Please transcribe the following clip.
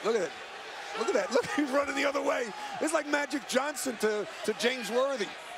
Look at it. Look at that. Look, he's running the other way. It's like Magic Johnson to James Worthy.